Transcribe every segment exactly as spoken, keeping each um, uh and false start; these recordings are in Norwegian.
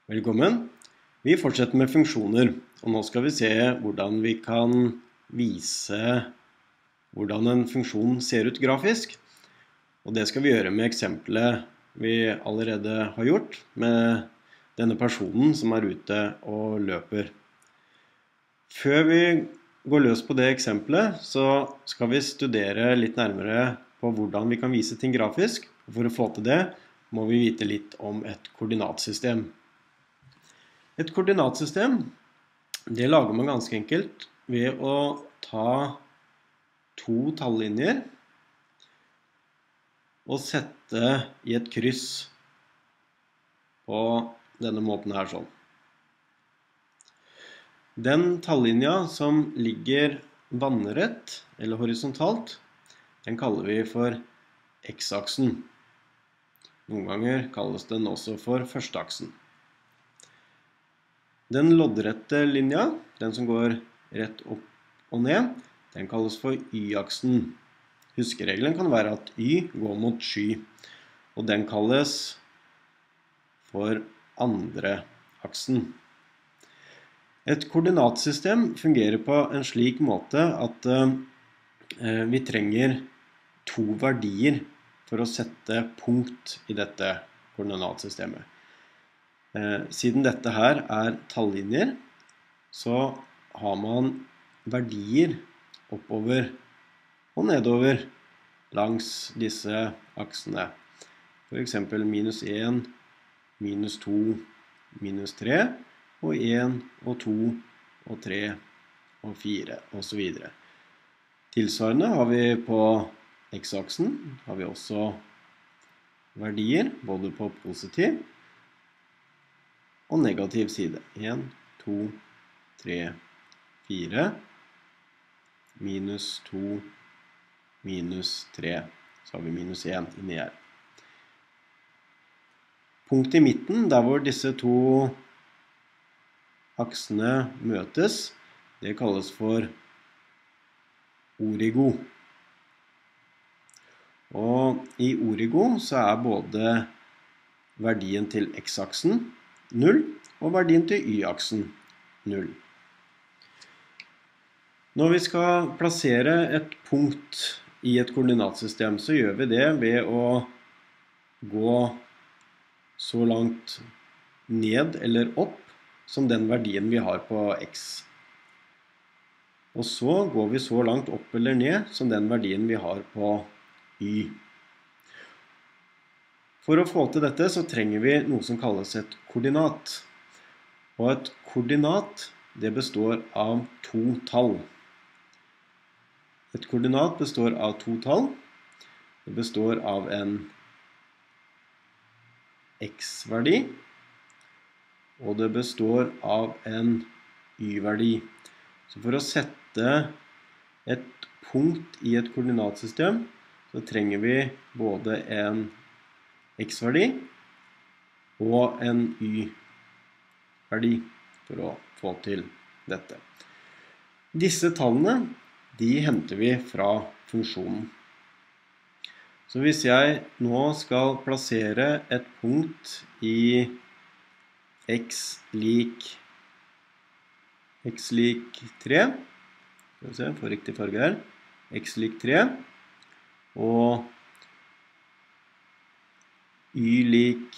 Velkommen. Vi fortsetter med funksjoner, og nå skal vi se hvordan vi kan vise hvordan en funksjon ser ut grafisk. Og det skal vi gjøre med eksempelet vi allerede har gjort med denne personen som er ute og løper. Før vi går løs på det eksempelet, så skal vi studere litt nærmere på hvordan vi kan vise ting grafisk. For å få til det må vi vite litt om et koordinatsystem. Et koordinatsystem, det lager man ganske enkelt ved å ta to tallinjer og sette i et kryss på denne måten her sånn. Den tallinja som ligger vannrett eller horisontalt, den kaller vi for x-aksen. Noen ganger kalles den også for førsteaksen. Den loddrette linja, den som går rett opp og ned, den kalles for y-aksen. Huskeregelen kan være at y går mot sky, og den kalles for andre aksen. Et koordinatsystem fungerer på en slik måte at eh, vi trenger to verdier for å sette punkt i dette koordinatsystemet. Siden dette her er tallinjer, så har man verdier oppover og nedover langs disse aksene. For eksempel minus en, minus to, minus tre, og en, og to, og tre, og fire, og så videre. Tilsvarende har vi på x-aksen, har vi også verdier, både på positiv og negativ side. en, to, tre, fire, minus to, minus tre. Så har vi minus en inni her. Punkt i midten, der hvor disse to aksene møtes, det kalles for origo. Og i origo så er både verdien til x-aksen null, og verdien til y-aksen null. Når vi skal plassere et punkt i et koordinatsystem, så gjør vi det ved å gå så langt ned eller opp som den verdien vi har på x. Og så går vi så langt opp eller ned som den verdien vi har på y. For å få til dette så trenger vi noe som kalles et koordinat. Og et koordinat, det består av to tall. Et koordinat består av to tall. Det består av en x-verdi, og det består av en y-verdi. Så for å sette et punkt i et koordinatsystem, så trenger vi både en x-verdi og en y-verdi for å få til dette. Disse tallene, de henter vi fra funksjonen. Så hvis jeg nå skal plassere et punkt i x lik x lik tre, skal vi se, får riktig farge her, x lik tre, og y lik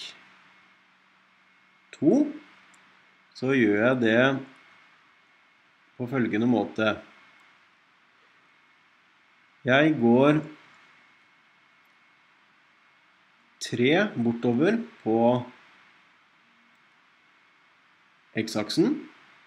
to, så gjør jeg det på følgende måte. Jeg går tre bortover på x-aksen,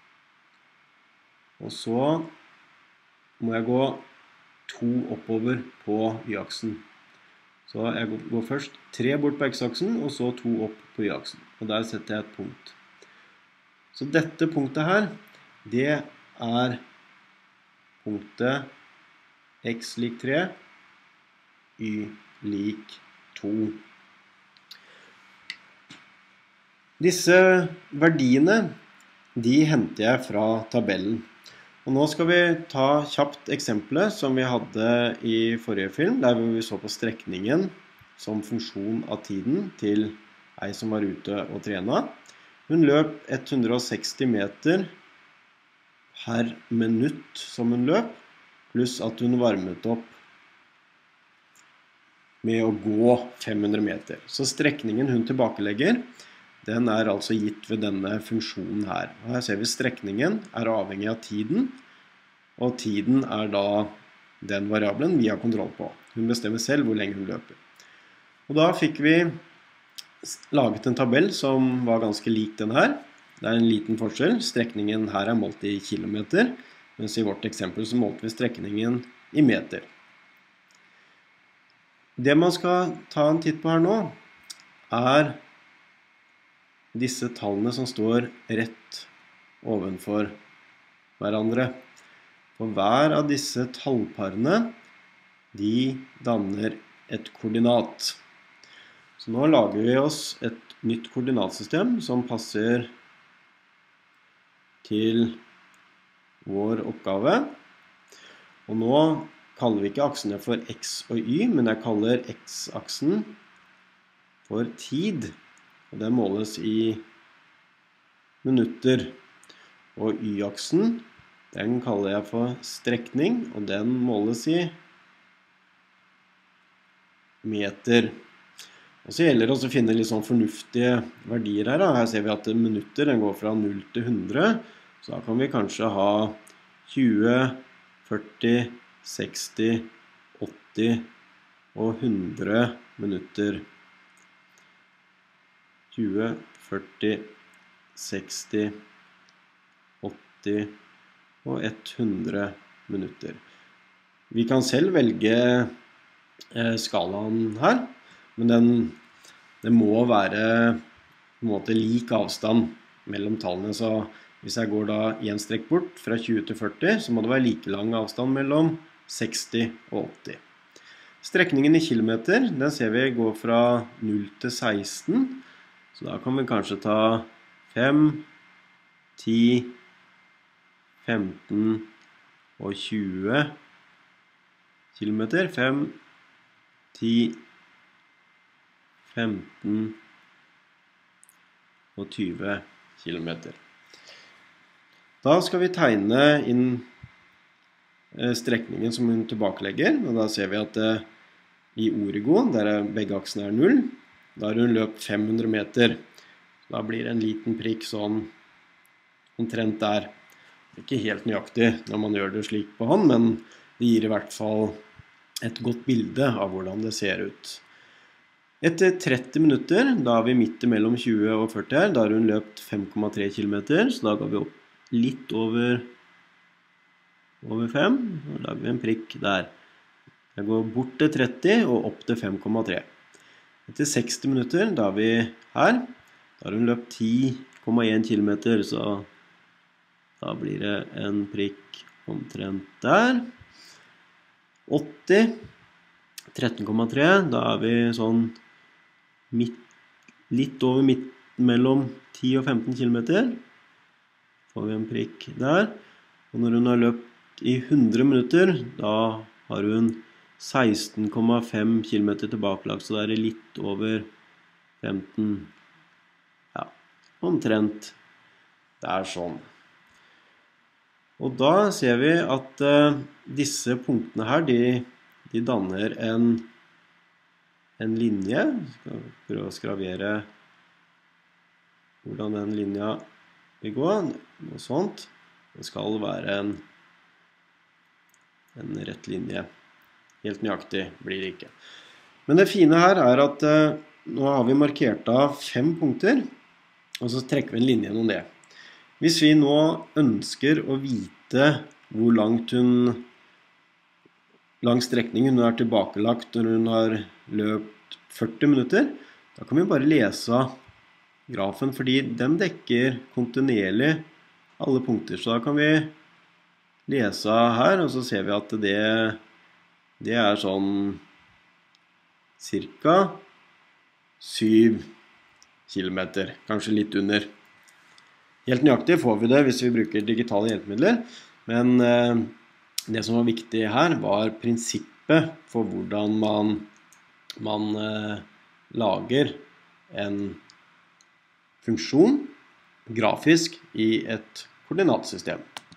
og så må jeg gå to oppover på y-aksen. Så jeg går først tre bort på x-aksen, og så to opp på y-aksen. Og der setter jeg et punkt. Så dette punktet her, det er punktet x lik tre, y lik to. Disse verdiene, de henter jeg fra tabellen. Og nå skal vi ta kjapt eksempelet som vi hadde i forrige film, der vi så på strekningen som funksjon av tiden til ei som var ute og trena. Hun løp ett hundre og seksti meter per minutt som hun løp, pluss at hun varmet opp med å gå fem hundre meter. Så strekningen hun tilbakelegger, den er altså gitt ved denne funksjonen her. Og her ser vi strekningen er avhengig av tiden, og tiden er da den variabelen vi har kontroll på. Hun bestemmer selv hvor lenge hun løper. Og da fikk vi laget en tabell som var ganske lik den her. Det er en liten forskjell. Strekningen her er målt i kilometer, mens i vårt eksempel så målte vi strekningen i meter. Det man skal ta en titt på her nå, er disse tallene som står rett ovenfor hverandre. For hver av disse tallparene, de danner et koordinat. Så nå lager vi oss et nytt koordinatsystem som passer til vår oppgave. Og nå kaller vi ikke aksene for x og y, men jeg kaller x-aksen for tid. Og det måles i minutter. Og y-aksen, den kaller jeg for strekning, og den måles i meter. Og så gjelder det også å finne litt sånn fornuftige verdier her. Da. Her ser vi at minutter den går fra null til hundre, så da kan vi kanskje ha tjue, førti, seksti, åtti og hundre minutter. tjue, førti, seksti, åtti og hundre minutter. Vi kan selv velge eh, skalaen her, men den, det må være på en måte lik avstand mellom tallene. Så hvis jeg går da en strekk bort fra tjue til førti, så må det være like lang avstand mellom seksti og åtti. Strekningen i kilometer, den ser vi går fra null til seksten. Så da kan vi kanskje ta fem, ti, femten og tjue kilometer. fem, ti, femten og tjue kilometer. Da skal vi tegne inn strekningen som hun tilbakelegger, og da ser vi at i Origo, der begge aksene er null, da har hun løpt fem hundre meter. Da blir det en liten prikk sånn omtrent der. Det er ikke helt nøyaktig når man gjør det slik på hånd, men det gir i hvert fall et godt bilde av hvordan det ser ut. Etter tretti minutter, da er vi midt mellom tjue og førti her, da har hun løpt fem komma tre kilometer, så da går vi opp litt over, over fem, og da lager vi en prikk der. Jeg går bort til tretti og opp til fem komma tre. Etter seksti minutter, da er vi her, da har hun løpt ti komma en kilometer, så da blir det en prikk omtrent der. åtti, tretten komma tre, da er vi sånn midt, litt over midt mellom ti og femten kilometer. Får vi en prikk der. Og når hun har løpt i hundre minutter, da har hun seksten komma fem kilometer tilbakelagt, så da er det litt over femten. Ja, omtrent. Det er sånn. Og da ser vi at uh, disse punktene her, de, de danner en, en linje. Jeg skal prøve å skravere hvordan den linja vil gå. Noe sånt. Det skal være en, en rett linje. Helt nøyaktig blir det ikke. Men det fine her er at uh, nå har vi markert av fem punkter, og så trekker vi en linje gjennom det. Hvis vi nå ønsker å vite hvor langt hun, lang strekning hun er tilbakelagt når hun har løpt førti minutter, da kan vi bare lese grafen, fordi den dekker kontinuerlig alle punkter. Så da kan vi lese her, og så ser vi at det, det er sånn cirka syv kilometer, kanskje litt under. Helt nøyaktig får vi det hvis vi bruker digitale hjelpemidler, men eh, det som var viktig her var prinsippet for hvordan man, man eh, lager en funksjon grafisk i et koordinatsystem.